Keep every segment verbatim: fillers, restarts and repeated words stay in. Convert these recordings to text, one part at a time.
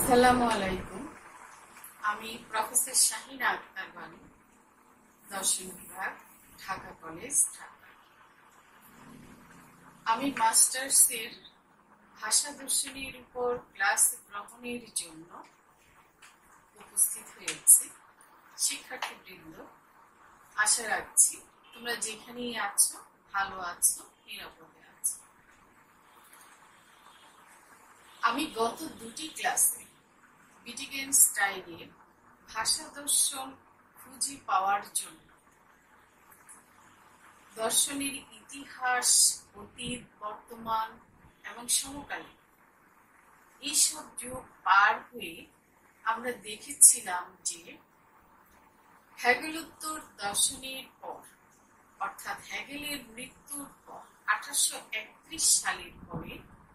আসসালামু আলাইকুম। আমি প্রফেসর শাহিনা আক্তার বানু, দর্শন বিভাগ, ঢাকা কলেজ, ঢাকা। আমি মাস্টার্সের ভাষা দর্শনের উপর ক্লাস গ্রহণের জন্য উপস্থিত হয়েছি। শিক্ষার্থীবৃন্দ, আশা রাখছি তোমরা যেখানেই আছো ভালো আছো, নিরাপদে আছো। আমি গত দুটি ক্লাসে উইটগেনস্টাইনের ভাষা দর্শন খুঁজে পাওয়ার জন্য দর্শনের ইতিহাস, অতীত, বর্তমান এবং সমকালীন এইসব যুগ পার হয়ে আমরা দেখেছিলাম যে হেগেলোত্তর দর্শনের পর, অর্থাৎ হেগেলের মৃত্যুর পর আঠারোশো একত্রিশ সালের পরে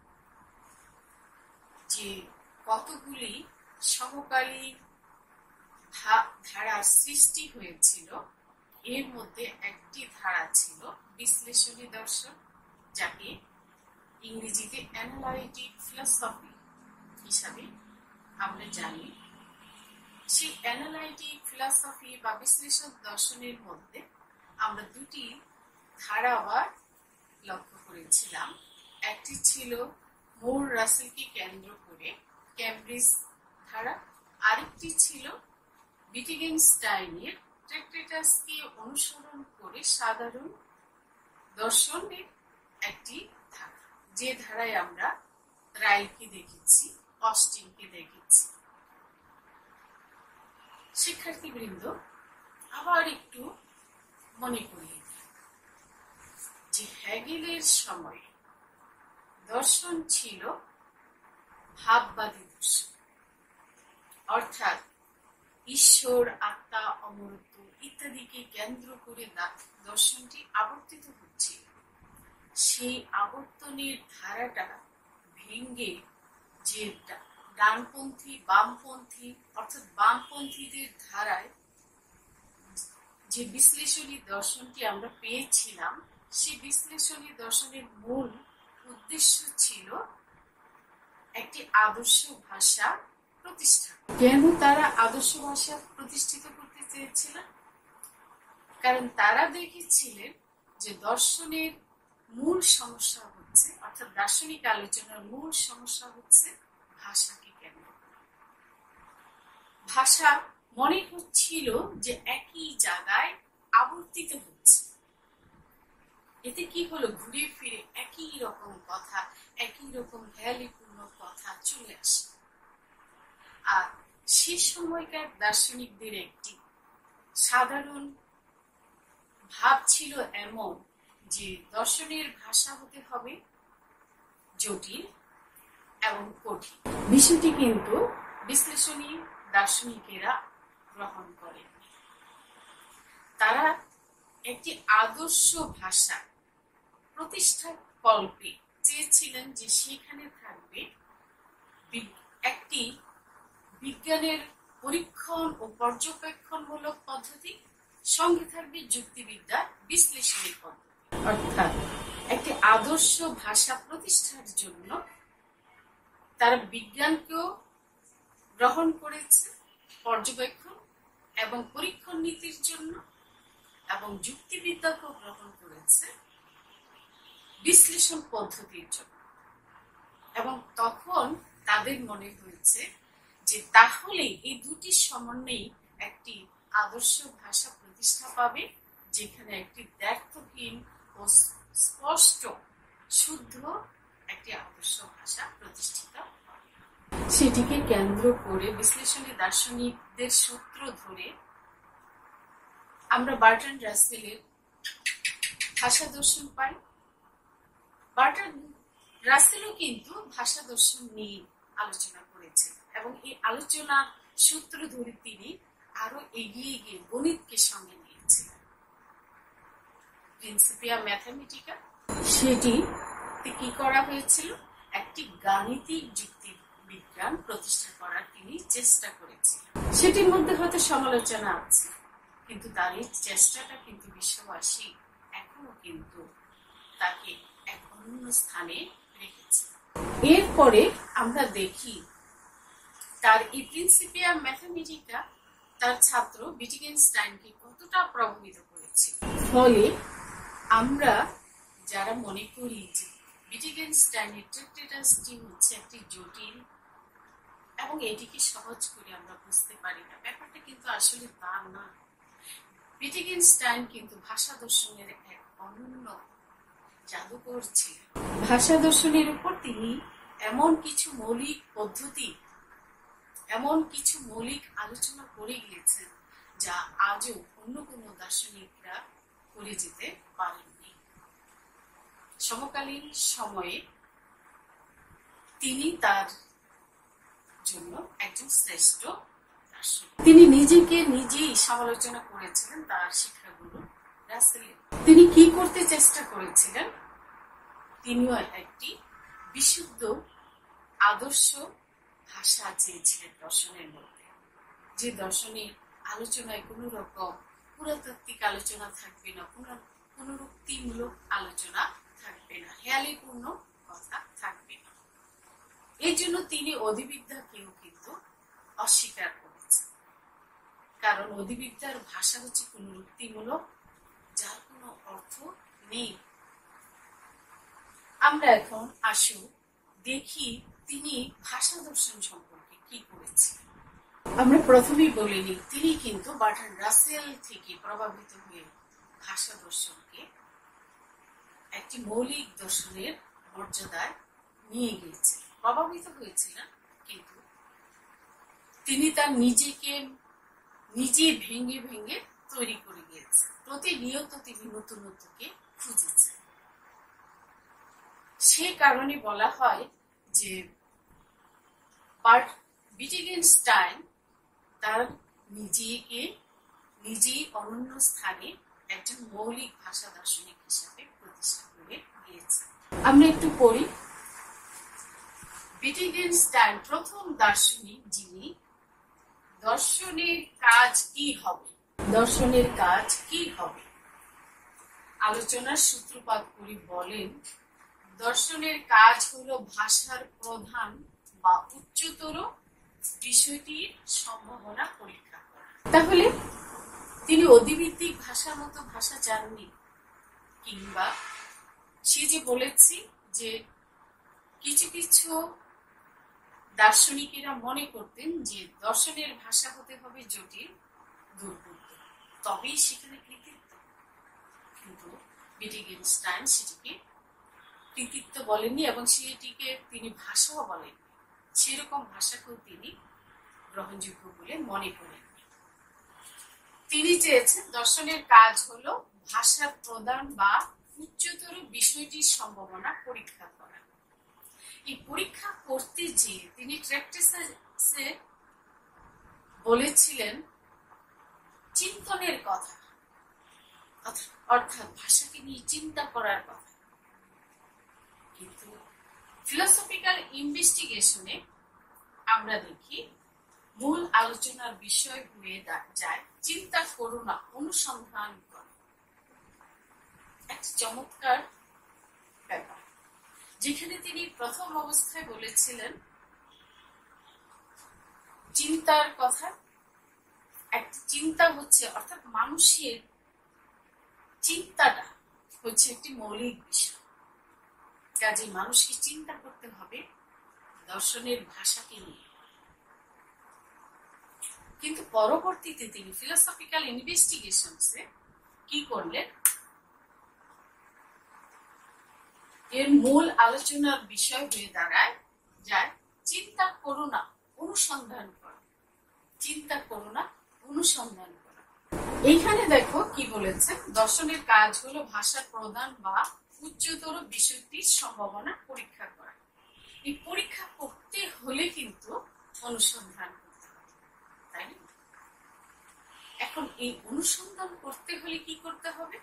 যে কতগুলি সমকালীন ধারার সৃষ্টি হয়েছিল, এর মধ্যে একটি ধারা ছিল বিশ্লেষণী দর্শন, যাকে ইংরেজিতে অ্যানালাইটিক ফিলসফি হিসাবে আমরা জানি। সেই অ্যানালাইটিক ফিলসফি বা বিশ্লেষণ দর্শনের মধ্যে আমরা দুটি ধারা আবার লক্ষ্য করেছিলাম। একটি ছিল মুর রাসেলকে কেন্দ্র করে ক্যামব্রিজ ধারা, আরেকটি ছিল উইটগেনস্টাইনের ট্রেক্টেটাসকে অনুসরণ করে সাধারণ দর্শনের একটি ধারা, যে ধারায় আমরা রাইলকে দেখেছি, অস্টিনকে দেখেছি। শিক্ষার্থীবৃন্দ, আবার একটু মনে করিয়ে দিই যে হেগেলের সময়ে দর্শন ছিল ভাববাদী দর্শন, অর্থাৎ ঈশ্বর, আত্মা, অমরত্ব ইত্যাদিকে কেন্দ্র করে দর্শনটি আবর্তিত হচ্ছিল। সেই আবর্তনের ধারাটা ভেঙ্গে যে ডানপন্থী, বামপন্থী অর্থাৎ বামপন্থীদের ধারায় যে বিশ্লেষণী দর্শনটি আমরা পেয়েছিলাম, সেই বিশ্লেষণী দর্শনের মূল উদ্দেশ্য ছিল একটি আদর্শ ভাষা প্রতিষ্ঠা। কেন তারা আদর্শ ভাষা প্রতিষ্ঠিত করতে চেয়েছিলেন? কারণ তারা দেখেছিলেন যে দর্শনের মূল সমস্যা হচ্ছে, অর্থাৎ দার্শনিক আলোচনার মূল সমস্যা হচ্ছে ভাষাকে কেন্দ্র করে। ভাষা মনে হচ্ছিল যে একই জায়গায় আবর্তিত হচ্ছে। এতে কি হলো, ঘুরে ফিরে একই রকম কথা, একই রকম ভ্যালিপূর্ণ কথা চলে আসে। আর সে সময়কার দার্শনিকদের একটি সাধারণ ভাব ছিল এমন যে দর্শনের ভাষা হতে হবে জটিল এবং কঠিন। বিষয়টি কিন্তু বিশ্লেষণী দার্শনিকেরা গ্রহণ করেন। তারা একটি আদর্শ ভাষা প্রতিষ্ঠা কল্পে চেয়েছিলেন যে সেখানে থাকবে একটি বিজ্ঞানের পরীক্ষণ ও পর্যবেক্ষণমূলক পদ্ধতি, সঙ্গে থাকবে যুক্তিবিদ্যার বিশ্লেষণী পদ্ধতি। অর্থাৎ একটি আদর্শ ভাষা প্রতিষ্ঠার জন্য তারা বিজ্ঞানকেও গ্রহণ করেছে পর্যবেক্ষণ এবং পরীক্ষণ নীতির জন্য, এবং যুক্তিবিদ্যাকেও গ্রহণ করেছে বিশ্লেষণ পদ্ধতির জন্য। এবং তখন তাদের মনে হয়েছে যে তাহলে এই দুটি সমন্বয়ে একটি আদর্শ ভাষা প্রতিষ্ঠা পাবে, যেখানে একটি দ্ব্যর্থহীন ও স্পষ্ট শুদ্ধ একটি আদর্শ ভাষা প্রতিষ্ঠিত হবে। সেটিকে কেন্দ্র করে বিশ্লেষণী দার্শনিকদের সূত্র ধরে আমরা বার্ট্রান্ড রাসেলের ভাষা দর্শন পাই। বার্ট্রান্ড রাসেলও কিন্তু ভাষা দর্শন নিয়ে আলোচনা করেছেন, এবং এই আলোচনার সূত্র ধরে তিনি আরো এগিয়ে গিয়ে গণিতকে সঙ্গে নিয়েছিলেন। প্রিন্সিপিয়া ম্যাথামেটিকা, সেটি কি করা হয়েছিল, একটি গাণিতিক যুক্তি বিজ্ঞান প্রতিষ্ঠা করার তিনি চেষ্টা করেছিলেন। সেটির মধ্যে হয়তো সমালোচনা আছে, কিন্তু তার এই চেষ্টাটা কিন্তু বিশ্ববাসী এখনো কিন্তু তাকে এক অন্য স্থানে রেখেছে। এরপরে আমরা দেখি তার এই প্রিন্সিপিয়া ম্যাথামেটিকা তার ছাত্র উইটগেনস্টাইনকে কতটা প্রভাবিত করেছে। ফলে আমরা যারা মনে করি যে উইটগেনস্টাইনের ট্রিকটেটাসটি হচ্ছে একটি জটিল এবং এটিকে সহজ করে আমরা বুঝতে পারি না, ব্যাপারটা কিন্তু আসলে তা না। উইটগেনস্টাইন কিন্তু ভাষা দর্শনের এক অনন্য জাদুকর ছিলেন। ভাষা দর্শনের উপর তিনি এমন কিছু মৌলিক পদ্ধতি, এমন কিছু মৌলিক আলোচনা করে গিয়েছেন যা আজও অন্য কোনো দার্শনিকরা করে যেতে পারেননি। সমকালীন সময়ে তিনি তার জন্য একজন শ্রেষ্ঠ দার্শনিক। তিনি নিজেকে নিজেই সমালোচনা করেছিলেন তার শিক্ষাগুরু রাসেলের। তিনি কি করতে চেষ্টা করেছিলেন? তিনিও একটি বিশুদ্ধ আদর্শ ভাষা চেয়েছিলেন দর্শনের মধ্যে, যে দর্শনের আলোচনায় কোন রকম পুরাতাত্ত্বিক আলোচনা থাকবে না, কোন পুনরুক্তিমূলক আলোচনা থাকবে না, হেয়ালিপূর্ণ কথা থাকবে না। এই জন্য তিনি অধিবিদ্যাকেও কিন্তু অস্বীকার করেছেন, কারণ অধিবিদ্যার ভাষা হচ্ছে পুনরুক্তিমূলক, যার কোনো অর্থ নেই। আমরা এখন আসু দেখি তিনি ভাষা দর্শন সম্পর্কে কি করেছিলেন। আমরা প্রথমেই বলে নিই, তিনি কিন্তু বার্ট্রান্ড রাসেল থেকে প্রভাবিত হয়ে ভাষা দর্শনকে একটি মৌলিক দর্শনের মর্যাদায় নিয়ে গিয়েছিলেন। প্রভাবিত হয়েছিলেন, কিন্তু তিনি তার নিজেকে নিজে ভেঙে ভেঙে তৈরি করে গিয়েছেন। প্রতিনিয়ত তিনি নতুনত্বকে খুঁজেছেন। সে কারণে বলা হয় যে উইটগেনস্টাইন তার নিজেকে নিজেই অনন্য স্থানে একজন মৌলিক ভাষা দার্শনিক হিসাবে প্রতিষ্ঠা করে দিয়েছেন। আমরা একটু পড়ি। উইটগেনস্টাইন প্রথম দার্শনিক যিনি দর্শনের কাজ কি হবে, দর্শনের কাজ কি হবে আলোচনার সূত্রপাত করে বলেন, দর্শনের কাজ হলো ভাষার প্রধান বা উচ্চতর বিষয়টির সম্ভাবনা পরীক্ষা করা। তাহলে তিনি অধিভিত্তিক ভাষার মতো ভাষা চাননি, কিংবা সে যে বলেছি যে কিছু কিছু দার্শনিকেরা মনে করতেন যে দর্শনের ভাষা হতে হবে জটিল, দুর্বোধ্য, তবেই সেখানে কৃতিত্ব। কিন্তু উইটগেনস্টাইন সেটিকে কৃতিত্ব বলেননি এবং সেটিকে তিনি ভাষাও বলেননি। সেরকম ভাষাকেও তিনি গ্রহণযোগ্য বলে মনে করেননি। তিনি চেয়েছেন দর্শনের কাজ হলো ভাষার প্রধান বা উচ্চতর বিষয়টির সম্ভাবনা পরীক্ষা করা। এই পরীক্ষা করতে যে তিনি ট্র্যাক্টেসে বলেছিলেন চিন্তনের কথা, অর্থাৎ ভাষাকে নিয়ে চিন্তা করার কথা। কিন্তু ফিলোসফিক্যাল ইনভেস্টিগেশনে আমরা দেখি মূল আলোচনার বিষয় হয়ে যায় চিন্তা করো না, অনুসন্ধান করো। একটা চমৎকার ব্যাপার, যেখানে তিনি প্রথম অবস্থায় বলেছিলেন চিন্তার কথা। একটা চিন্তা হচ্ছে, অর্থাৎ মানুষের চিন্তাটা হচ্ছে একটি মৌলিক বিষয়। কাজে মানুষকে চিন্তা করতে হবে দর্শনের ভাষাকে নিয়ে। কিন্তু পরবর্তীতে তিনি ফিলোসফিক্যাল ইনভেস্টিগেশনসে কি করলেন, এর মূল আলোচনার বিষয় হয়ে দাঁড়ায় যায় চিন্তা করো না, অনুসন্ধান করো। চিন্তা করো না, অনুসন্ধান করো। এইখানে দেখো কি বলেছে, দর্শনের কাজ হলো ভাষার প্রধান বা উচ্চতর বিষয়টির সম্ভাবনা পরীক্ষা করা। এই পরীক্ষা করতে হলে কিন্তু অনুসন্ধান করতে হবে, তাই না? এখন এই অনুসন্ধান করতে হলে কি করতে হবে?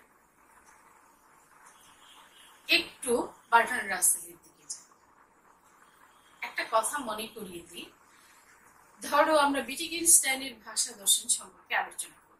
একটু বার্ট্রান্ড রাসেলের দিকে যাই। একটা কথা মনে করিয়ে দিই, ধরো আমরা উইটগেনস্টাইনের ভাষা দর্শন সম্পর্কে আলোচনা করব।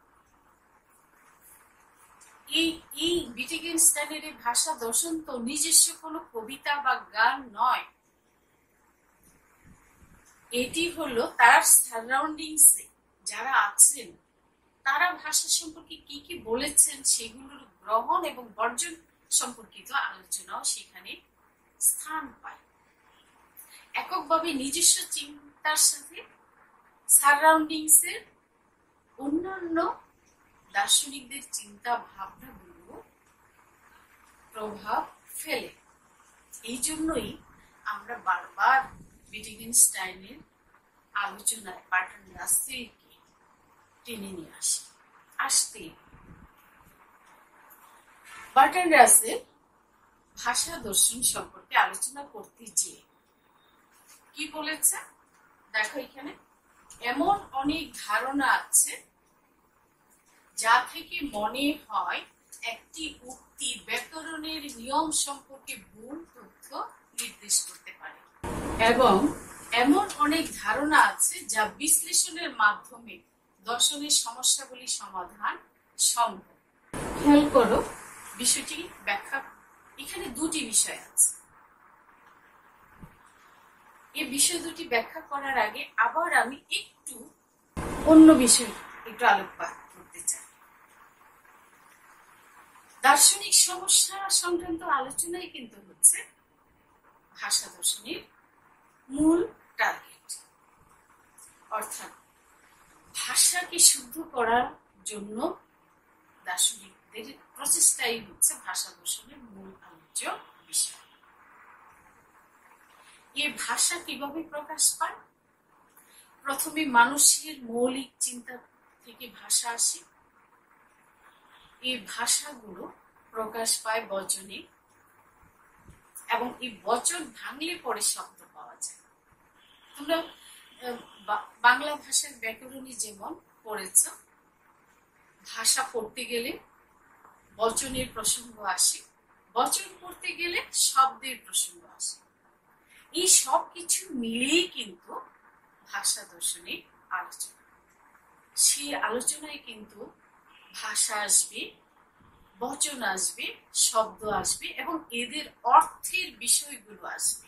এই এই উইটগেনস্টাইনের ভাষা দর্শন তো নিজস্ব কোনো কবিতা বা গান নয়। এটি হলো তার সারাউন্ডিংসে যারা আছেন তারা ভাষা সম্পর্কে কি কি বলেছেন সেগুলোর গ্রহণ এবং বর্জন সম্পর্কিত আলোচনাও সেখানে স্থান পায়। এককভাবে নিজস্ব চিন্তার সাথে সারাউন্ডিংসের অন্যান্য দার্শনিকদের চিন্তা ভাবনাগুলো প্রভাব ফেলে। এই জন্যই আমরা বারবার উইটগেনস্টাইনের আলোচনায় বার্ট্রান্ড রাসেলকে টেনে নিয়ে আসি আসতে বার্ট্রান্ড রাসেল ভাষা দর্শন সম্পর্কে আলোচনা করতে যে কি বলেছে দেখো, এখানে এমন অনেক ধারণা আছে যা থেকে মনে হয় একটি উক্তি ব্যাকরণের নিয়ম সম্পর্কে ভুল তথ্য নির্দেশ করতে পারে, এবং এমন অনেক ধারণা আছে যা বিশ্লেষণের মাধ্যমে দর্শনের সমস্যাগুলি সমাধান সম্ভব। খেয়াল করো বিষয়টি ব্যাখ্যা, এখানে দুটি বিষয় আছে। এই বিষয় দুটি ব্যাখ্যা করার আগে আবার আমি একটু অন্য বিষয় একটু আলোকপাত করতে চাই। দার্শনিক সমস্যা সংক্রান্ত আলোচনাই কিন্তু হচ্ছে ভাষা দর্শনের মূল টার্গেট। অর্থাৎ ভাষাকে শুদ্ধ করার জন্য দার্শনিকদের প্রচেষ্টাই হচ্ছে ভাষা দর্শনের মূল আলোচ্য বিষয়। এ ভাষা কিভাবে প্রকাশ পায়? প্রথমে মানুষের মৌলিক চিন্তা থেকে ভাষা আসে। এই ভাষাগুলো প্রকাশ পায় বচনে, এবং এই বচন ভাঙলে পরে শব্দ পাওয়া যায়। তোমরা বাংলা ভাষার ব্যাকরণী যেমন পড়েছ, ভাষা পড়তে গেলে বচনের প্রসঙ্গ আসে, বচন পড়তে গেলে শব্দের প্রসঙ্গ আসে। এই সব কিছু মিলেই কিন্তু ভাষা দর্শনের আলোচনা। সেই আলোচনায় কিন্তু ভাষা আসবে, বচন আসবে, শব্দ আসবে, এবং এদের অর্থের বিষয়গুলো আসবে।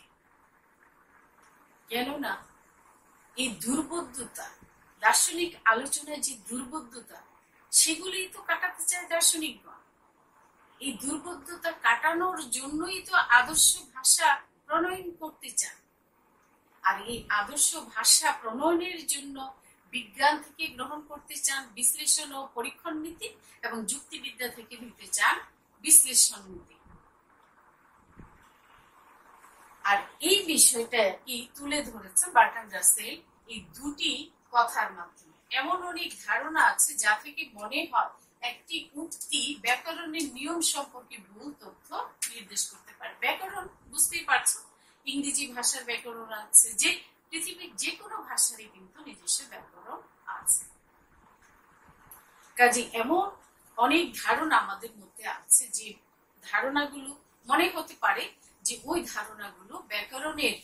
কেননা এই দুর্বোধ্যতা, দার্শনিক আলোচনায় যে দুর্বোধ্যতা, সেগুলি তো কাটাতে চায় দার্শনিকগণ। এই দুর্বোধ্যতা কাটানোর জন্যই তো আদর্শ ভাষা প্রণয়ন করতে চান। আর এই আদর্শ ভাষা প্রণয়নের জন্য বিজ্ঞান থেকে গ্রহণ করতে চান বিশ্লেষণ ও পরীক্ষণ নীতি, এবং যুক্তিবিদ্যা থেকে নিতে চান বিশ্লেষণ নীতি। আর এই বিষয়টা কি তুলে ধরেছে বার্ট্রান্ড রাসেল এই দুটি কথার মাধ্যমে। এমন অনেক ধারণা আছে যা থেকে মনে হয় একটি উক্তি ব্যাকরণের নিয়ম সম্পর্কে ভুল তথ্য নির্দেশ করতে পারে। ব্যাকরণ বুঝতেই পারছো, ইংরেজি ভাষার ব্যাকরণ আছে, যে পৃথিবীর যে কোনো ভাষারই কিন্তু নিজস্ব ব্যাকরণ আছে। কাজে এমন অনেক ধারণা আমাদের মধ্যে আছে যে ধারণাগুলো মনে হতে পারে যে ওই ধারণাগুলো ব্যাকরণের,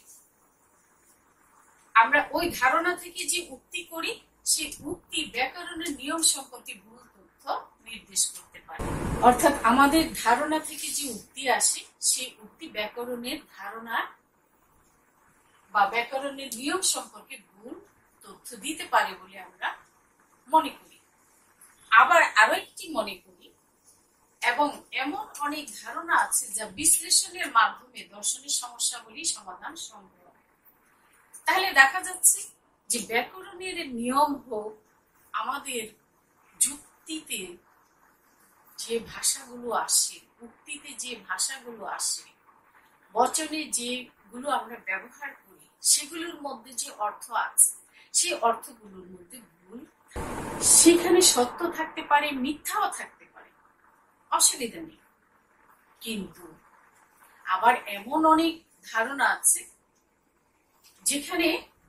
আমরা ওই ধারণা থেকে যে উক্তি করি সেই উক্তি ব্যাকরণের নিয়ম সম্পর্কে ভুল তথ্য নির্দেশ করতে পারে। অর্থাৎ আমাদের ধারণা থেকে যে উক্তি আসে সেই উক্তি ব্যাকরণের ধারণা বা ব্যাকরণের নিয়ম সম্পর্কে ভুল তথ্য দিতে পারে বলে আমরা মনে করি। আবার আরো একটি মনে করি, এবং এমন অনেক ধারণা আছে যা বিশ্লেষণের মাধ্যমে দর্শনের সমস্যাগুলি সমাধান সম্ভব। তাহলে দেখা যাচ্ছে যে ব্যাকরণের নিয়ম হোক, আমাদের যুক্তিতে যে ভাষাগুলো আসে, উক্তিতে যে ভাষাগুলো আসে, বচনে যেগুলো আমরা ব্যবহার করি, সেগুলোর মধ্যে যে অর্থ আছে সেই অর্থগুলোর মধ্যে ভুল, সেখানে সত্য থাকতে পারে, মিথ্যাও থাকতে পারে, অসুবিধা নেই। কিন্তু আবার এমন অনেক ধারণা আছে যেখানে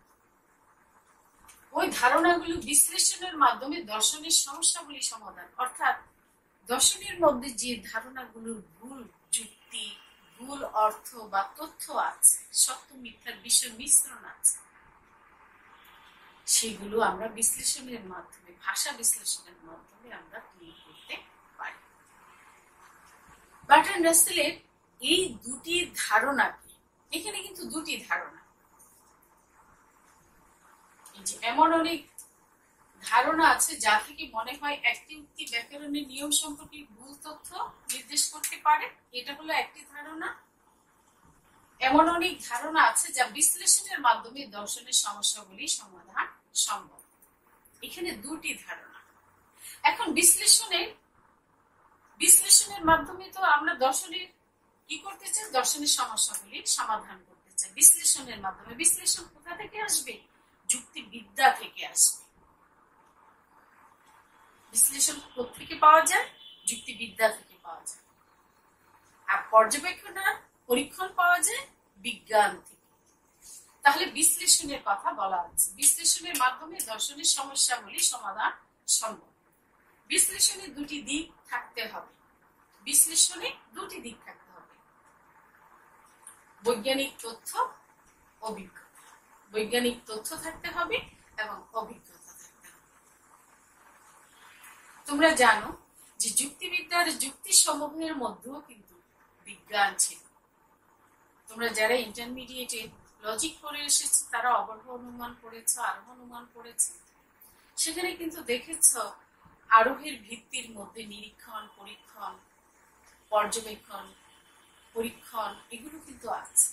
ওই ধারণাগুলো বিশ্লেষণের মাধ্যমে দর্শনের সমস্যাগুলি সমাধান, অর্থাৎ দর্শনের মধ্যে যে ধারণাগুলোর ভুল যুক্তি, ভুল অর্থ বা তথ্য আছে, সত্য মিথ্যার বিষয় মিশ্রণ আছে, সেগুলো আমরা বিশ্লেষণের মাধ্যমে, ভাষা বিশ্লেষণের মাধ্যমে আমরা তৈরি করতে পারি। বার্ট্রান্ড রাসেলের এই দুটি ধারণা, এখানে কিন্তু দুটি ধারণা, যে এমন অনেক ধারণা আছে যা থেকে মনে হয় একটি উক্তি ব্যাকরণের নিয়ম সম্পর্কে ভুল তথ্য নির্দেশ করতে পারে, এটা হলো একটি ধারণা। এমন অনেক ধারণা আছে যা বিশ্লেষণের মাধ্যমে দর্শনের সমস্যাগুলি সমাধান সম্ভব। এখানে দুটি ধারণা। এখন বিশ্লেষণের বিশ্লেষণের মাধ্যমে তো আমরা দর্শনের কি করতে চাই, দর্শনের সমস্যাগুলি সমাধান করতে চাই বিশ্লেষণের মাধ্যমে। বিশ্লেষণ কোথা থেকে আসবে? যুক্তিবিদ্যা থেকে আসবে। বিশ্লেষণ কোথেকে পাওয়া যায়? যুক্তিবিদ্যা থেকে পাওয়া যায়। আর পর্যবেক্ষণ আর পরীক্ষণ পাওয়া যায় বিজ্ঞান থেকে। তাহলে বিশ্লেষণের কথা বলা হচ্ছে, বিশ্লেষণের মাধ্যমে দর্শনের সমস্যাগুলি সমাধান সম্ভব। বিশ্লেষণে দুটি দিক থাকতে হবে। বিশ্লেষণে দুটি দিক থাকতে হবে, বৈজ্ঞানিক তথ্য, অভিজ্ঞতা। বৈজ্ঞানিক তথ্য থাকতে হবে এবং অভিজ্ঞতা থাকতে হবে। তোমরা জানো যে যুক্তিবিদ্যার যুক্তি সমূহের মধ্যেও কিন্তু বিজ্ঞান ছিল। তোমরা যারা ইন্টারমিডিয়েটে লজিক পড়ে এসেছো তারা অবরোহ অনুমান পড়েছো, আরোহ অনুমান পড়েছো। সেখানে কিন্তু দেখেছ আরোহের ভিত্তির মধ্যে নিরীক্ষণ, পরীক্ষণ, পর্যবেক্ষণ, পরীক্ষণ এগুলো কিন্তু আছে।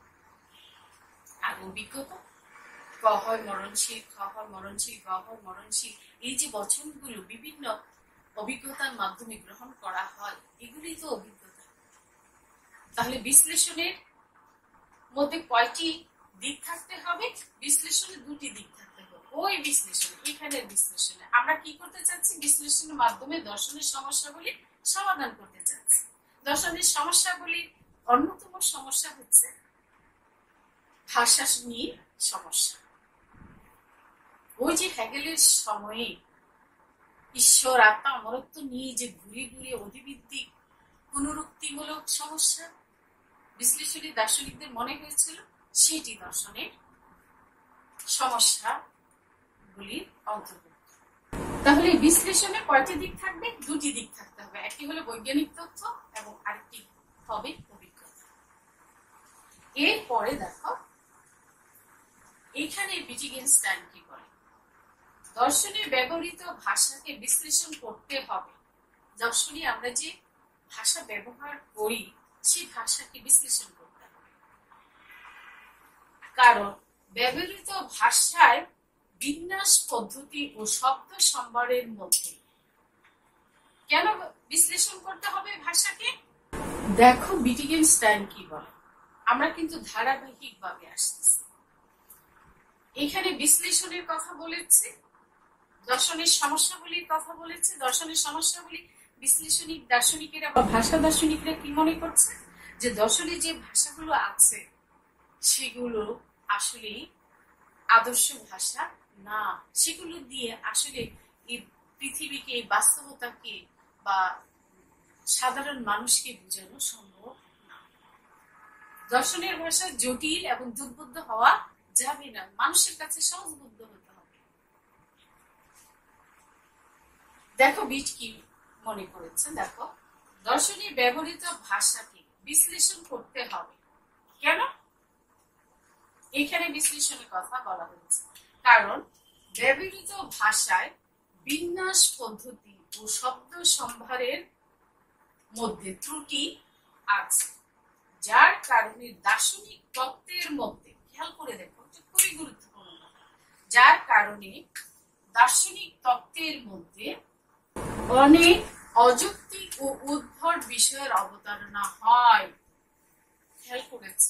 আর অভিজ্ঞতা, ক হয় মরণশীল, খ হয় মরণশীল, গ হয় মরণশীল, এই যে বচনগুলো বিভিন্ন অভিজ্ঞতার মাধ্যমে গ্রহণ করা হয়, এগুলি তো অভিজ্ঞতা। তাহলে বিশ্লেষণের মধ্যে কয়টি দিক থাকতে হবে? বিশ্লেষণে দুটি দিক থাকতে হবে। ওই বিশ্লেষণে, এখানের বিশ্লেষণে আমরা কি করতে চাচ্ছি? বিশ্লেষণের মাধ্যমে দর্শনের সমস্যাগুলি সমাধান করতে চাচ্ছি। দর্শনের সমস্যাগুলির অন্যতম সমস্যা হচ্ছে ভাষা নিয়ে সমস্যা। ওই যে হেগেলের সময়ে ঈশ্বর, আত্মা, অমরত্ব নিয়ে যে ঘুরিয়ে ঘুরিয়ে অধিভিত্তিক পুনরুক্তিমূলক সমস্যা বিশ্লেষণী দার্শনিকদের মনে হয়েছিল, সেটি দর্শনের সমস্যাগুলির অন্তর্ভুক্ত। তাহলে বিশ্লেষণে কয়টি দিক থাকবে? দুটি দিক থাকতে হবে। একটি হলো বৈজ্ঞানিক তথ্য এবং আরেকটি হবে অভিজ্ঞতা। এরপরে দেখো এইখানে উইটগেনস্টাইন কি করে, দর্শনে ব্যবহৃত ভাষাকে বিশ্লেষণ করতে হবে। দর্শনে আমরা যে ভাষা ব্যবহার করি সেই ভাষাকে বিশ্লেষণ করতে হবে, কারণ ব্যবহৃত ভাষায় বিন্যাস পদ্ধতি ও শব্দ সম্ভারের মধ্যে। কেন বিশ্লেষণ করতে হবে ভাষাকে? দেখো উইটগেনস্টাইন কি বলে, আমরা কিন্তু ধারাবাহিক ভাবে আসতেছি। এখানে বিশ্লেষণের কথা বলেছে, দর্শনের সমস্যাগুলির কথা বলেছে। দর্শনের সমস্যাগুলি বিশ্লেষণী দার্শনিকেরা বা ভাষা দার্শনিকরা কি মনে করছে, যে দর্শনে যে ভাষাগুলো আছে সেগুলো আসলে আদর্শ ভাষা না, সেগুলো দিয়ে আসলে এই পৃথিবীকে, এই বাস্তবতাকে বা সাধারণ মানুষকে বোঝানো সম্ভব না। দর্শনের ভাষা জটিল এবং দুর্বোধ্য হওয়া যাবে না, মানুষের কাছে সহজবোধ্য হতে হবে। দেখো বিট কি মনে করেছে, দেখো দর্শনে ব্যবহৃত ভাষাকে বিশ্লেষণ করতে হবে। কেন এখানে বিশ্লেষণের কথা বলা হচ্ছে? কারণ ব্যবহৃত ভাষায় বিন্যাস পদ্ধতি ও শব্দ সম্ভারের মধ্যে ত্রুটি আছে, যার কারণে দার্শনিক তত্ত্বের মধ্যে, খেয়াল করে দেখো খুবই গুরুত্বপূর্ণ কথা, যার কারণে দার্শনিক তত্ত্বের মধ্যে অনেক অযৌক্তিক ও উদ্ভট বিষয়ের অবতারণা হয়। খেয়াল করেছ?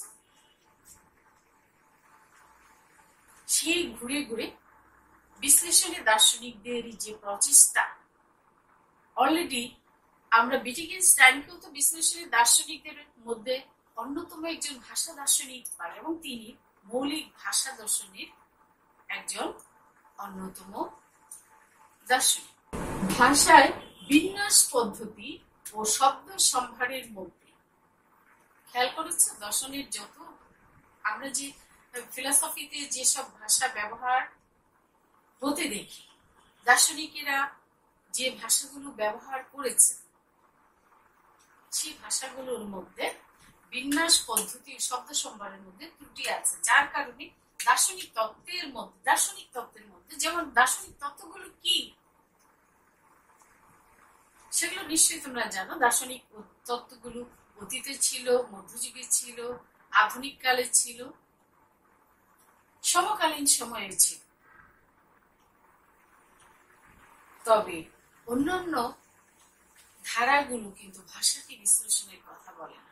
সেই ঘুরে ঘুরে বিশ্লেষণে দার্শনিকদের যে প্রচেষ্টা, অলরেডি আমরা উইটগেনস্টাইনকেও তো বিশ্লেষণী দার্শনিকদের মধ্যে অন্যতম একজন ভাষা দার্শনিক পাই, এবং তিনি মৌলিক ভাষা দর্শনের একজন অন্যতম দার্শনিক। ভাষায় বিন্যাস পদ্ধতি ও শব্দ সম্ভারের মধ্যে, খেয়াল করেছ দর্শনের যত আমরা যে ফিলসফিতে যেসব ভাষা ব্যবহার হতে দেখি, দার্শনিকেরা যে ভাষাগুলো ব্যবহার করেছে সেই ভাষাগুলোর মধ্যে বিন্যাস পদ্ধতি ও শব্দ সম্ভারের মধ্যে ত্রুটি আছে, যার কারণে দার্শনিক তত্ত্বের মধ্যে দার্শনিক তত্ত্বের মধ্যে যেমন দার্শনিক তত্ত্বগুলো কি সেগুলো নিশ্চয়ই তোমরা জানো। দার্শনিক তত্ত্বগুলো অতীতে ছিল, মধ্যযুগে ছিল, আধুনিক কালে ছিল, সমকালীন সময়ে ছিল। তবে অন্যান্য ধারাগুলো কিন্তু ভাষাকে বিশ্লেষণের কথা বলে না।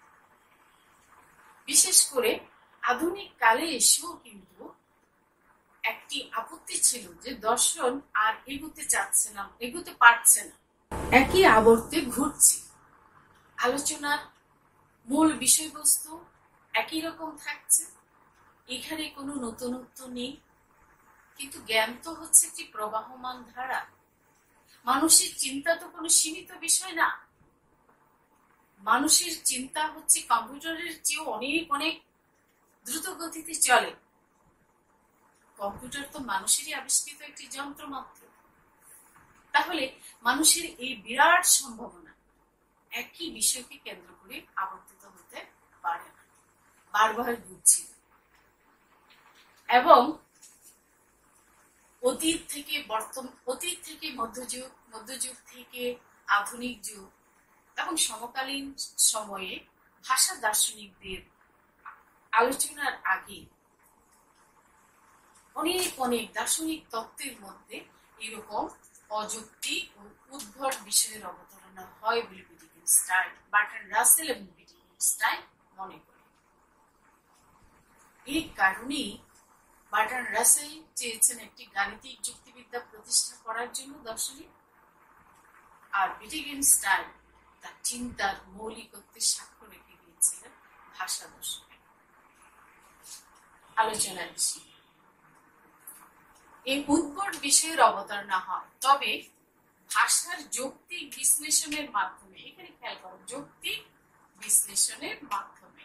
বিশেষ করে আধুনিক কালে এসেও কিন্তু একটি আপত্তি ছিল যে দর্শন আর এগোতে চাচ্ছে না, এগোতে পারছে না, একই আবর্তে ঘুরছে। আলোচনার মূল বিষয়বস্তু একই রকম থাকছে, এখানে কোনো নতুনত্ব নেই। কিন্তু জ্ঞান তো হচ্ছে একটি প্রবাহমান ধারা। মানুষের চিন্তা তো কোনো সীমিত বিষয় না। মানুষের চিন্তা হচ্ছে কম্পিউটারের চেয়েও অনেক অনেক দ্রুত গতিতে চলে। কম্পিউটার তো মানুষেরই আবিষ্কৃত একটি যন্ত্র মাত্র। তাহলে মানুষের এই বিরাট সম্ভাবনা একই বিষয়কে কেন্দ্র করে আবর্তিত হতে পারে না, বারবার ঘুরছি। এবং অতীত থেকে বর্তমান, অতীত থেকে মধ্যযুগ, মধ্যযুগ থেকে আধুনিক যুগ এবং সমকালীন সময়ে ভাষা দার্শনিকদের আলোচনার আগে অনেক অনেক দার্শনিক তত্ত্বের মধ্যে এরকম অযৌক্তিক ও উদ্ভট বিষয়ের অবতারণা হয় বলে উইটগেনস্টাইন, বার্ট্রান্ড রাসেল এবং উইটগেনস্টাইন মনে করেন। এই কারণেই বার্ট্রান্ড রাসেল চেয়েছেন একটি গাণিতিক যুক্তিবিদ্যা প্রতিষ্ঠা করার জন্য দর্শনিক, আর উইটগেনস্টাইন তার চিন্তার মৌলিকত্বের সাক্ষ্য রেখে গিয়েছিলেন ভাষা দর্শনে। আলোচনার বিষয় এই উদ্ভট বিষয়ের অবতারণা হয়, তবে ভাষার যৌক্তিক বিশ্লেষণের মাধ্যমে। এখানে খেয়াল করো, যৌক্তিক বিশ্লেষণের মাধ্যমে।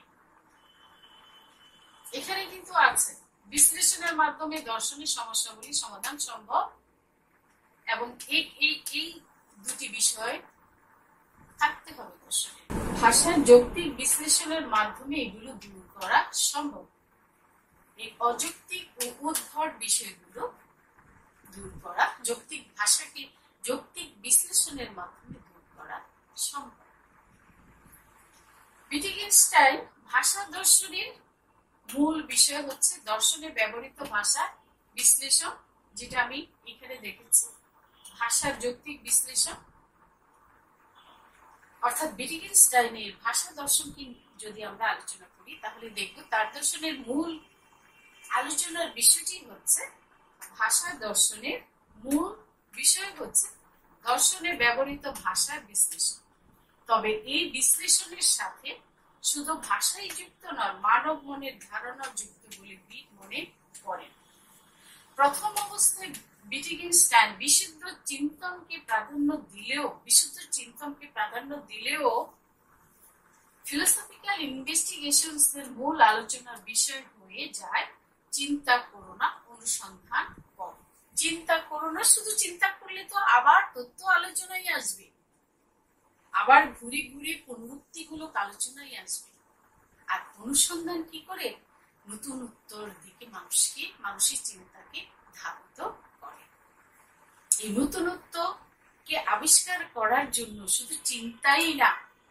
এখানে কিন্তু আছে বিশ্লেষণের মাধ্যমে দর্শনের সমস্যাগুলি সমাধান সম্ভব, এবং এই এই এই দুটি বিষয় থাকতে হবে দর্শনে। ভাষার যৌক্তিক বিশ্লেষণের মাধ্যমে এগুলো দূর করা সম্ভব। এই অযৌক্তিক ও উদ্ভট বিষয়গুলো দূর করা যৌক্তিক ভাষাকে যৌক্তিক বিশ্লেষণের মাধ্যমে দূর করা সম্ভব। উইটগেনস্টাইন ভাষা দর্শনের মূল বিষয় হচ্ছে দর্শনে ব্যবহৃত ভাষা বিশ্লেষণ, যেটা আমি এখানে দেখেছি, ভাষার যৌক্তিক বিশ্লেষণ। অর্থাৎ উইটগেনস্টাইনের ভাষা দর্শনকে যদি আমরা আলোচনা করি তাহলে দেখব তার দর্শনের মূল আলোচনার বিষয়টি হচ্ছে ভাষা দর্শনের মূল বিষয় হচ্ছে দর্শনে ব্যবহৃত ভাষার বিশ্লেষণ। তবে এই বিশ্লেষণের সাথে শুধু ভাষাই যুক্ত নয়, মানব মনের ধারণা যুক্ত বলে উইট মনে করেন। প্রথম অবস্থায় উইটগেনস্টাইন বিশুদ্ধ চিন্তনকে প্রাধান্য দিলেও বিশুদ্ধ চিন্তনকে প্রাধান্য দিলেও ফিলোসফিক্যাল ইনভেস্টিগেশনস এর মূল আলোচনার বিষয় হয়ে যায় চিন্তা করো না, অনুসন্ধান করো। চিন্তা করো না, শুধু চিন্তা করলে তো আবার তত্ত্ব আলোচনায় আসবে, আবার ঘুরে ঘুরে পুনরুক্তিগুলো আলোচনায় আসবে। আর অনুসন্ধান কি করে? নতুন উত্তর দিকে মানুষকে, মানুষের চিন্তাকে ধাবিত করে। এই নতুনত্বকে আবিষ্কার করার জন্য শুধু চিন্তাই না,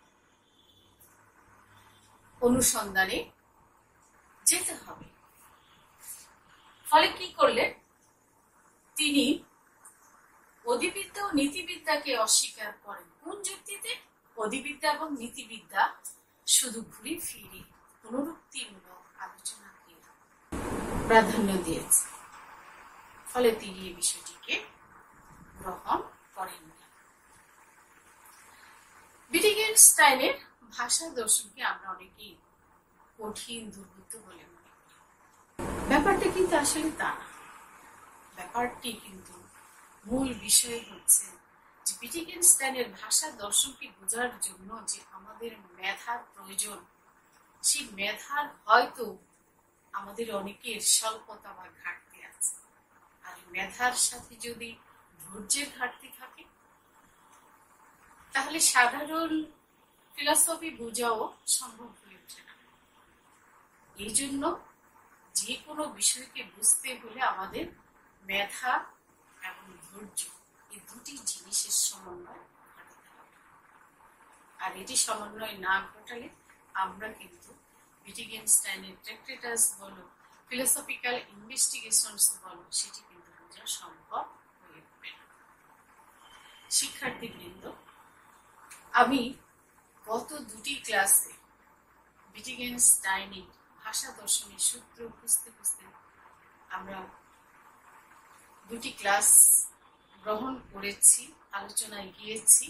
অনুসন্ধানে যেতে হবে। ফলে কি করলেন তিনি? অধিবিদ্যা ও নীতিবিদ্যাকে অস্বীকার করেন। কোন যুক্তিতে? অধিবিদ্যা এবং নীতিবিদ্যা শুধু ঘুরে ফিরে পুনরুক্তিমূলক আলোচনাকে প্রাধান্য দিয়েছে। ফলে তিনি এই বিষয়টিকে গ্রহণ করেন না। উইটগেনস্টাইনের ভাষা দর্শনকে আমরা অনেকেই কঠিন, দুর্বৃত্ত বলে মনে করি। ব্যাপারটা কিন্তু আসলে তা না। ব্যাপারটি কিন্তু মূল বিষয় হচ্ছে যে উইটগেনস্টাইনের ভাষা দর্শনকে বোঝার জন্য যে আমাদের মেধার প্রয়োজন, সেই মেধার হয়তো আমাদের অনেকের স্বল্পতা বা ঘাটতি আছে। আর মেধার সাথে যদি ধৈর্যের ঘাটতি থাকে তাহলে সাধারণ ফিলসফি বোঝাও সম্ভব হয়ে ওঠে না। এই জন্য যে কোনো বিষয়কে বুঝতে হলে আমাদের মেধা এবং ধৈর্য এই দুটি জিনিসের সমন্বয় ঘটাতে হবে। আর এটি সমন্বয় না ঘটালে আমরা কিন্তু উইটগেনস্টাইনের ট্র্যাক্টেটাস বলো, ফিলোসফিক্যাল ইনভেস্টিগেশনস বলো, সেটি কিন্তু বোঝা সম্ভব হয়ে উঠবে না। শিক্ষার্থীবৃন্দ, আমি গত দুটি ক্লাসে উইটগেনস্টাইনের ভাষা দর্শনের সূত্র বুঝতে বুঝতে আমরা দুটি ক্লাস গ্রহণ করেছি, আলোচনায় গিয়েছি।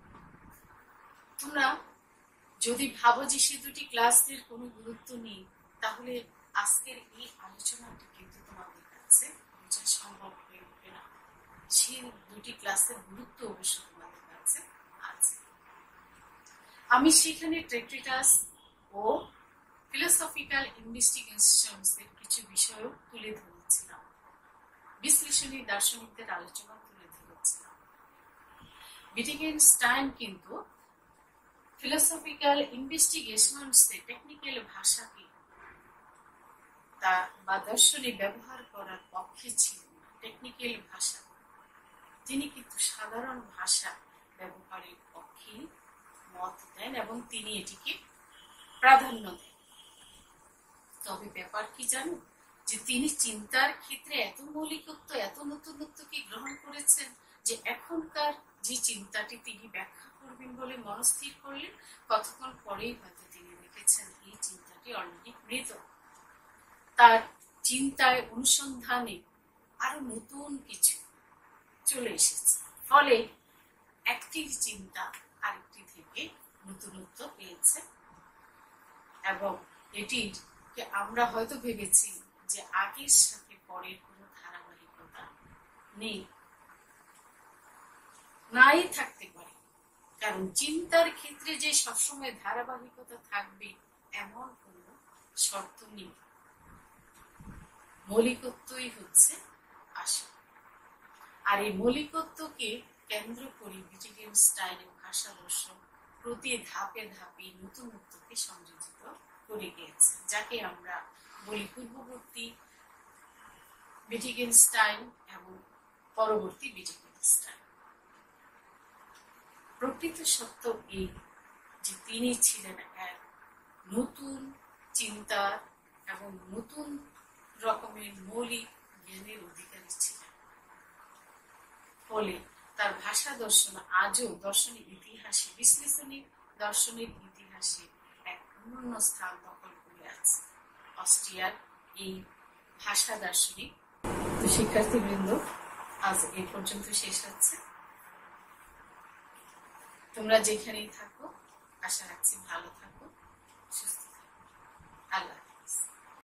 তোমরা যদি ভাবো যে সে দুটি ক্লাসের কোনো গুরুত্ব নেই, তাহলে আজকের এই আলোচনাটি কিন্তু তোমাদের কাছে বোঝা সম্ভব হয়ে উঠবে না। সেই দুটি ক্লাসের গুরুত্ব অবশ্য তোমাদের কাছে আছে। আমি সেখানে ট্র্যাক্টেটাস ও ফিলোসফিক্যাল ইনভেস্টিগেশনস এর কিছু বিষয়ও তুলে ধরেছিলাম, বিশ্লেষণী দার্শনিকদের আলোচনা তুলে ধরেছিলাম। উইটগেনস্টাইন কিন্তু ফিলোসফিক্যাল ইনভেস্টিগেশনস এ টেকনিক্যাল ভাষাকে তা বা দর্শনে ব্যবহার করার পক্ষে ছিলেন না। টেকনিক্যাল ভাষা তিনি কিন্তু সাধারণ ভাষা ব্যবহারের পক্ষে মত দেন এবং তিনি এটিকে প্রাধান্য দেন। তবে ব্যাপার কি জানো, যে তিনি চিন্তার ক্ষেত্রে এত মৌলিকত্ব, এত নতুনত্বকে গ্রহণ করেছেন যে এখনকার যে চিন্তাটি তিনি ব্যাখ্যা করবেন বলে মনস্থির করলেন, কতক্ষণ পরেই হয়তো তিনি দেখেছেন এই চিন্তাটি অলরেডি মৃত। তার চিন্তায় অনুসন্ধানে আরো নতুন কিছু চলে এসেছে, ফলে একটি চিন্তা আরেকটি থেকে নতুনত্ব পেয়েছে এবং এটির আমরা হয়তো ভেবেছি যে আগের সাথে পরের কোনো ধারাবাহিকতা নেই, নাই থাকতে পারে। কারণ চিন্তার ক্ষেত্রে যে সবসময় ধারাবাহিকতা থাকবে এমন কোনো শর্ত নেই। মৌলিকত্বই হচ্ছে আসল। আর এই মৌলিকত্বকে কেন্দ্র করে উইটগেনস্টাইনের ভাষা দর্শন প্রতি ধাপে ধাপে নতুনত্বকে সংযোজিত করে গিয়েছে, যাকে আমরা বলি পূর্ববর্তী উইটগেনস্টাইন এবং পরবর্তী উইটগেনস্টাইন। প্রকৃত সত্য এই যে তিনি ছিলেন এক নতুন চিন্তার এবং নতুন রকমের মৌলিক জ্ঞানের অধিকারী ছিলেন। ফলে তার ভাষা দর্শন আজও দর্শনের ইতিহাসে, বিশ্লেষণী দর্শনের ইতিহাসে এক অনন্য স্থান দখল করে আছে অস্ট্রিয়ার এই ভাষা দার্শনিক। তো শিক্ষার্থীবৃন্দ, আজ এই পর্যন্ত শেষ হচ্ছে। তোমরা যেখানেই থাকো, আশা রাখছি ভালো থাকো, সুস্থ থাকো। আল্লাহ।